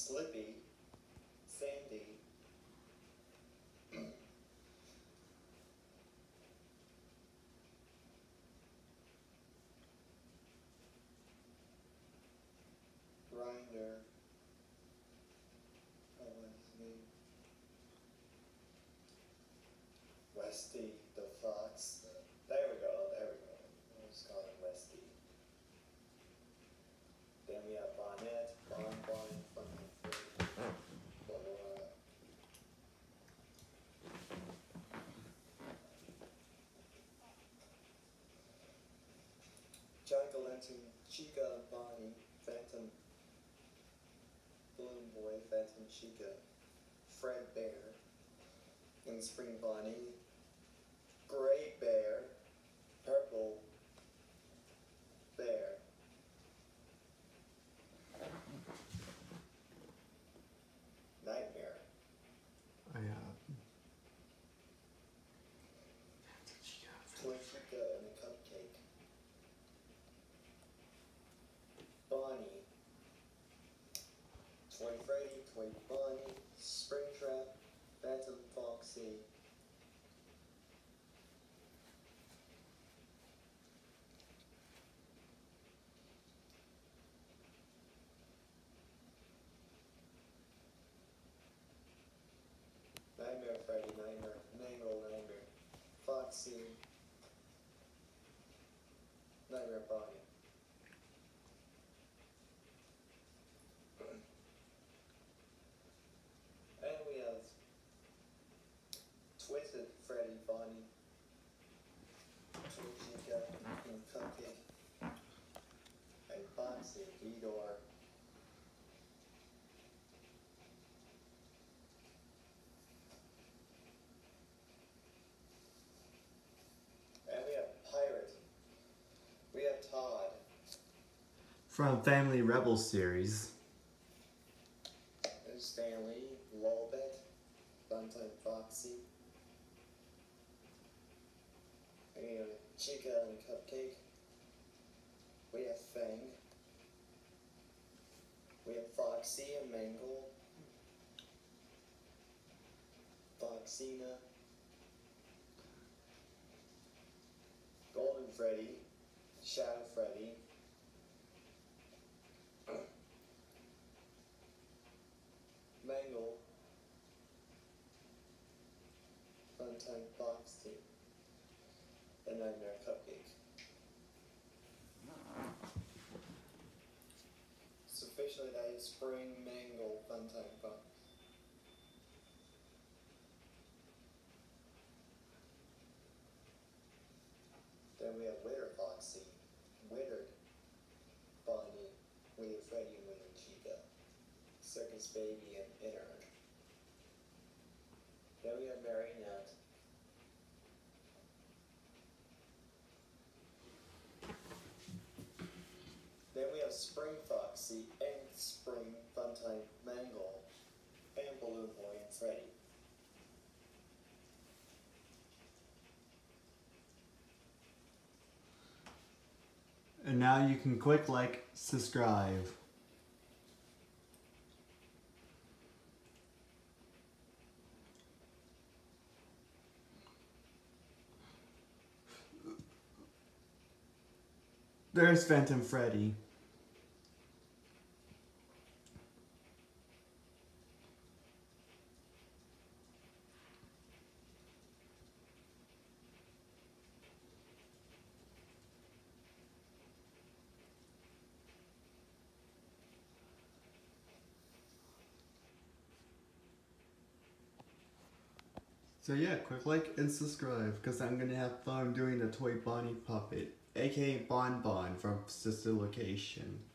Slippy, Sandy, Grinder, Westy, the fox. There we go, there we go. Let's call him Westy. Then we have Bonnet, Bonbon, Funny Fruit, Laura. Jack-o'-lantern, Chica, Bonnie, Phantom, Balloon Boy, Phantom Chica, Fred Bear, and Spring Bonnie, Gray Bear, Purple Bear. Nightmare. I Toy Chica and a Cupcake. Bonnie. Toy Freddy, Toy Bonnie, Springtrap, Phantom Foxy. Nightmare Freddy, Nightmare, Nightmare, Foxy, Nightmare Bonnie. And we have Twisted Freddy, Bonnie, Toy Chica, and Cupcake, and Foxy, Vidor. And we have Pirate. We have Todd. from Family Rebel series. There's Stanley, Lolbet, Funtime Foxy. And Chica and Cupcake. We have Fang. We have Foxy and Mangle. Foxina. Golden Freddy. Shadow Freddy. Mangle. Funtime Foxy. And Nightmare Cupcake. So officially that is Spring Mangle Funtime Fox. Then we have Witter Foxy, Withered Bonnie, Winnie Freddy, and Winnie Chica, Circus Baby, and Innard. Then we have Marionette. Then we have Spring Foxy and Spring Funtime Mangle and Balloon Boy and Freddy. And now you can click like, subscribe. There's Phantom Freddy. So yeah, click like and subscribe because I'm gonna have fun doing the Toy Bonnie puppet, aka Bon Bon from Sister Location.